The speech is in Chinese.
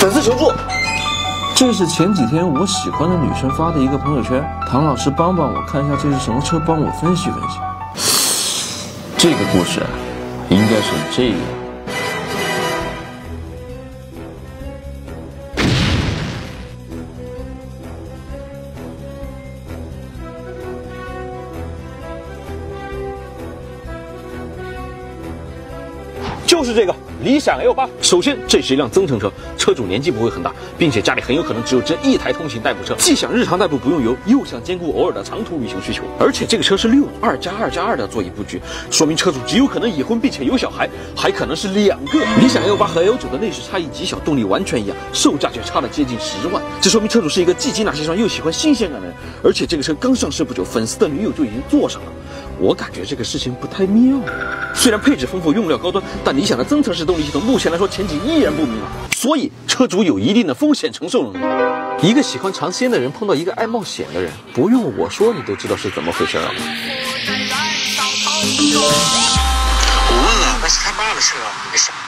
粉丝求助。 这是前几天我喜欢的女生发的一个朋友圈，唐老师帮帮我看一下这是什么车，帮我分析分析。这个故事啊，应该是这样。 就是这个理想 L8。首先，这是一辆增程车，车主年纪不会很大，并且家里很有可能只有这一台通勤代步车，既想日常代步不用油，又想兼顾偶尔的长途旅行需求。而且这个车是6 2+2+2的座椅布局，说明车主极有可能已婚并且有小孩，还可能是2个。理想 L8 和 L9 的内饰差异极小，动力完全一样，售价却差了接近10万。这说明车主是一个既精打细算又喜欢新鲜感的人。而且这个车刚上市不久，粉丝的女友就已经坐上了。我感觉这个事情不太妙。虽然配置丰富，用料高端，但理想的增程式动力系统目前来说前景依然不明朗，所以车主有一定的风险承受能力。一个喜欢尝鲜的人碰到一个爱冒险的人，不用我说你都知道是怎么回事了。 我问了，那是他爸的车，没啥。